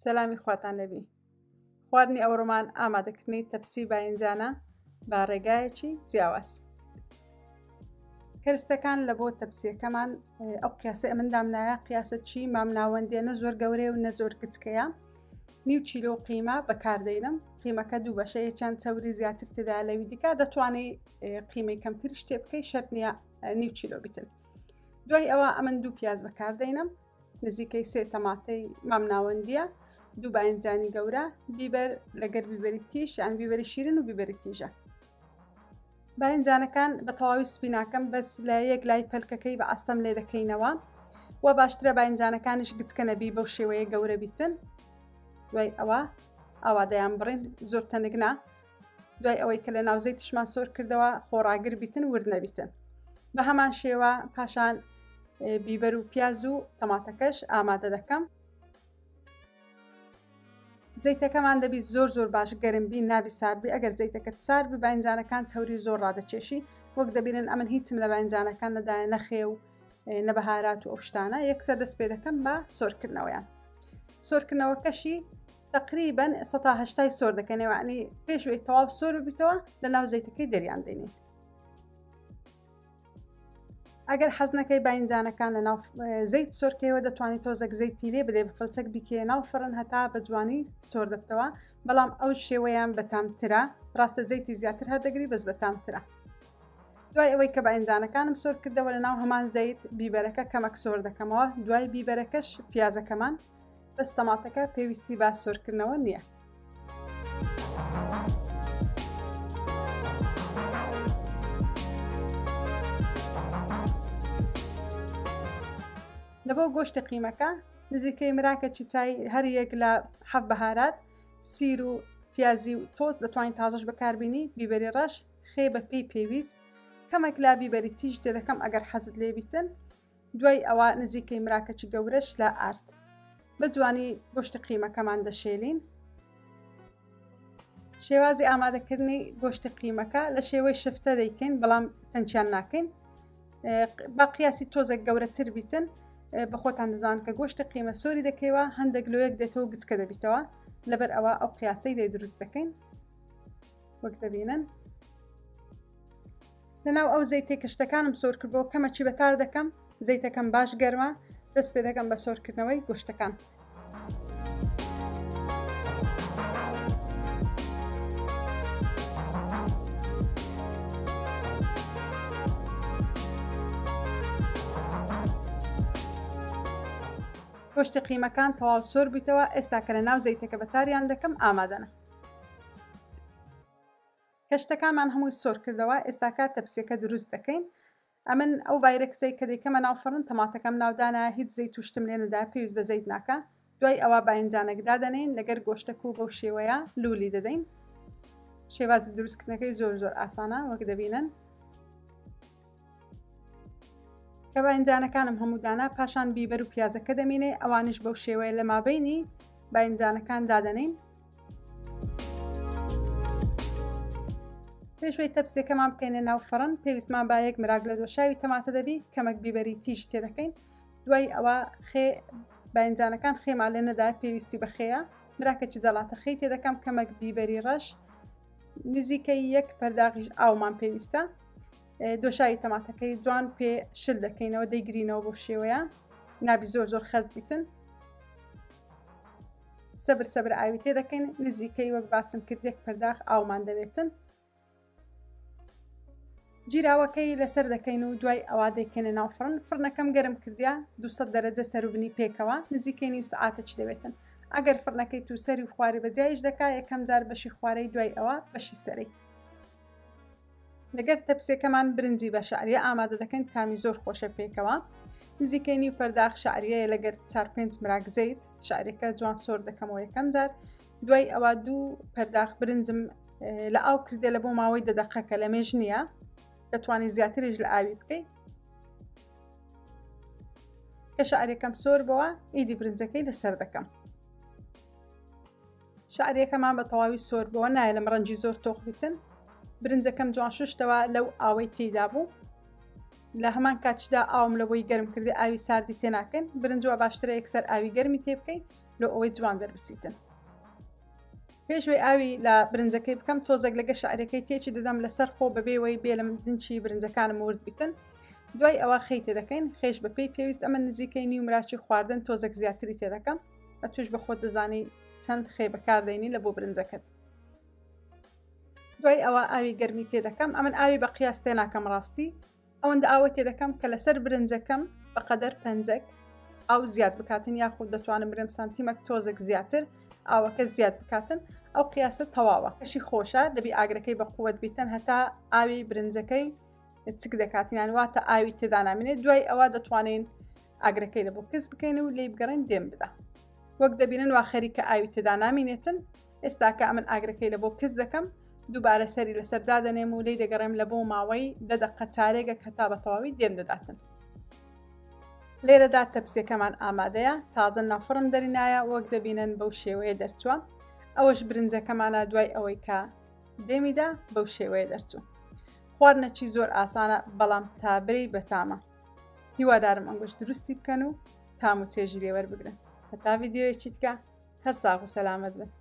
سەلامی خواتان لەبی. خواردنی ئەوڕۆمان ئامادەکردنی تەپسی باینجانە با ڕێگایەکی جیاواز. کەرستەکان لە بۆ تەپسیەکەمان ئەو قیاسە ئەمەندام لایە قیاسە چی مام ناوەندێ نە زۆر گەورەیە و نە زۆر کچکەیە. 1 کیلۆ قیمە بەکاردەینم. قیمەکە دوو بەشەیە چەند چەوری زیاتر تێدا لەوی دیکە دەتوانێت قیمەی کەمتر شتێ بکەی شەرت نییە 1 کیلۆ بیتن. دوای ئەوە ئەمن 2 پیاز بەکاردەینم. نزیکەی 3 تەماتەی مام ناوەندیە، 2 باینجانی گەورە، بیبەر لەگەر بیبەری تیژ یان بیبەری شیرین و بیبەری تیژە. باینجانەکان بە تەواوی سپی ناکەم، بەس لە یەک لای پەلکەکەی بە ئاستەم لێ دەکەینەوە و باشترە باینجانەکانش گچکە نەبی بەو شێوەیە گەورە بیتن. دوای ئەوە ئاوادەیان بڕین زۆر تەنگنا. دوای ئەوەی کە لە ناوزەی تشمان سۆر کردەوە خۆڕاگر بیتن ورد نەبیتن. بە هەمان شێوە پاشان بیبەر و پیاز و تەماتەکەش ئامادە دەکەم. زەیتەکەمان دەبی زۆر باش گەرم بی، نابی ساربی. ئەگەر زەیتەکەت ساربی باینجانەکان چەوری زۆر ڕادەچێشی. وەک دەبینن ئەمن هیچم لە باینجانەکان نەدایە، نەخێ و نەبەهارات و ئەو شتانە. یەکسەر دەست پێ دەکەم بە سۆرکردنەوەیان. سۆرکردنەوەکەشی تقریباً 180 سۆر دەکەنەوە، یعنی پێشوەی تەواو سۆر ببیتەوە لە ناو زەیتەکەی دەریان دێنین. ئەگەر حەز نەکەی باینجانەکان لە ناو زەیت سۆرکەوە دەتوانیت تۆزێک زەیتی لێ بدەی بە فەلچەک بیکێ ناو فڕن هەتا بە جوانی سۆر دەبتەوە. بەڵام ئەو شێوەیان بەتامترە، ڕاستە زەیتی زیاتر هەردەگری بەس بەتامترە. دوای ئەوەی کە باینجانەکانم سۆر کردەوە لە ناو هەمان زەیت بیبەرەکە کەمەک سۆر دەکەمەوە. دوای بیبەرەکەش پیازەکەمان، بەس تەماتەکە پێویستی با سۆرکردنەوە نییە. لەبۆ گۆشتی قیمەکە نزیکەی مراکەی چای هەر یەک لە 7 بەهارات، سیر و پیازی و تۆز دەتوانین تازەش بەکاربینی. بیبەری ڕەش خێ بە پێی پێویست، کەمێک لا بیبەری تیژ تێدەکەم ئەگەر حەزت لێ بیتن. دوای ئەوە نزیکەی مراکەی گەورەش لە ئارد. بە جوانی گۆشتی قیمەکەمان دەشێلین. شێوازی ئامادەکردنی گۆشتی قیمەکە لە شێوەی شفتە دەیکەین، بەڵام تەنچیان ناکەین. با قیاسی تۆزێک گەورەتر بیتن. بە خۆتان دەزان کە گۆشتی قیمە سۆری دەکەیەوە هەندێک لۆیەک دێتەوە گچکە دەبیتەوە. لەبەر ئەوە ئەو قیاسەی دەی دروست دەکەین. وەک دەبینن لەناو ئەو زەیتەی کە شتەکانم سۆر کردبەوە کەمەکی بەتار دەکەم. زەیتەکەم باش گەرمە، دەست پێ دەکەم بە سۆرکردنەوەی گۆشتەکان. گۆشتی قیمەکان تەواو سۆر بیتەوە. ئێستا کە لە ناو زەیتەکە بەتاریان دەکەم ئامادەنە. کەشتەکانمان هەمووی سۆر کردەوە. ئێستا کات تەپسیەکە دروست دەکەین. ئەمن ئەو ڤایرەکسەی کە دەیکەمە ناو فڕن تەماتەکەم ناودانە، هیچ زەیت و شتم لێ نەدا، پێویست بە زەیت ناکە. دوای ئەوە باینجانێک دادەنین لەگەر گۆشتەک و بەو شێوەیە لولی دەدەین. شێوازی دروستکردنەکەی زۆر ئاسانە وەک دەبینن. کە باینجانەکانم هەموودانە پاشان بیبەر و پیازەکە دەمینێ. ئەوانش بەو شێوەیە لە مابینی باینجانەکان دادەنین. پێشوەی تەپسیەکەمان بکەینە ناو فڕن پێویستمان با 1 مراگ لە دۆشاوی تەماتە دەبی، کەمەک بیبەری تیژ تێدەکەین. دوای ئەوە باینجانەکان خێمان لێ نەدا، پێویستی بە خێیە. مراکەی زەڵاتە خەی تێدەکەم، کەمەک بیبەری ڕەش، نزیکەی 1 پەرداغیش ئاومان پێویستە. دۆشاوی تەماتەکەی جوان پێ شل دەکەینەوە، دەیگرینەوە بۆ شێوەیە، نابی زۆر خەست بیتن. سەبر ئاوی تێ دەکەین، نزیکەی وەک باسم کرد 1 پەرداغ ئاومان دەوێتن. جیراوەکەی لەسەر دەکەین و دوای ئەوا دەیکەنە ناو فڕن. فڕنەکەم گەرم کردیا 200 دەرەجە سەروبنی پێکەوە، نزیکەی نیم سعاتە چ دەوێتن. ئەگەر فڕنەکەی تو سەری و خواری بەجایش دەکا، یەکەم جار بەشی خوارەی، دوای ئەوە بەشی سەری. لەگەر تەپسیەکەمان برنجی بە شعریە ئامادە دەکەین، تامی زۆر خۆشە پێکەوە. نزیکەی نیو پەرداغ شعریەیە لەگەر 4-5 مراگ زەیت. شعریەکە جوان سۆر دەکەمەوە یەکەم جار. دوای ئەوە 2 پەرداغ برنجم لە ئاو کردێ لە بۆ ماوەی 10 دەقەکە، لە مێژ نییە، دەتوانی زیاتریش لە ئاوی بکەیت. کە شعریەکەم سۆر بەوە ئیدی برنجەکەی لەسەر دەکەم. شعریەکەمان بە تەواوی سۆر بەوە نایە لەم ڕەنجی زۆر تۆخ بیتن. برنجەکەم جوان شوشتەوە لەو ئاوەی تێدا بوو. لە هەمان کاتیشدا ئاوم لە بۆی گەرم کردی ئاوی ساردی تێناکەن برنجەوە باشترە یەکسەر ئاوی گەرمی تێ بکەیت لە ئەوەی جوان دەربچیتن. پێشوەی ئاوی لە برنجەکەی بکەم تۆزێک لەگە شعرەکەی تێکی دەدەم لەسەر خۆ بەبێەوەی بێ لەم دنچی برنجەکانم ورد بیتن. دوای ئەوە خەی تێدەکەین خێش بەپێی پێویست ئەمە نزیکەی نی و مراچی خواردن تۆزێک زیاتری تێدەکەم بە توش بە خۆت دەزانی چەند خێ بەکاردێنی لە بۆ برنجەکەت. دوای ئەوە ئاوی گەرمی تێدەکەم ئەمن ئاوی بە قیاس تێناکەم ڕاستی ئەوەندە ئاوە تێدەکەم کە لەسەر برنجەکەم بەقەدەر پەنجەک ئاو زیاد بکاتن یاخود دەتوانم برم سانتیمەک تۆزێک زیاتر ئاوەکە زیاد بکاتن ئەو قیاسە تەواوە کەشی خۆشە دەبی ئاگرەکەی بە قووەت بیتن هەتا ئاوی برنجەکەی چک دەکاتیان واتە ئاوی تێدا نامێنێت دوای ئەوە دەتوانین ئاگرەکەی لە بۆ کەس بکەین و لێی بگەڕین دێم بدە وەک دەبینن وا خەریکە ئاوی تێدا نامێنێتن ئێستاکە ئەمن ئاگرەکەی لە بۆ کەس دەکەم دووبارە سەری لەسەردا دەنێم و لی دەگەڕێم لە بۆ ماوەی دەدەقە چارێگە هەتا بە تەواوی دێم دەداتن. لێرەدا تەپسیەکەمان ئامادەیە تازە نافڕن دەرینایە وەک دەبینن بەو شێوەیە دەرچووە ئەوەش برنجەکەمانە دوای ئەوەی کە دێمیدا بەو شێوەیە دەرچوو. خواردنەکی زۆر ئاسانە بەڵام تابرەی بەتامە. هیوادارم ئەنگۆش دروستی بکەن و تام و چێژی لێوەربگرن. هەتا ڤیدیۆیەکی تکە هەر ساغ و سەلامەت بن.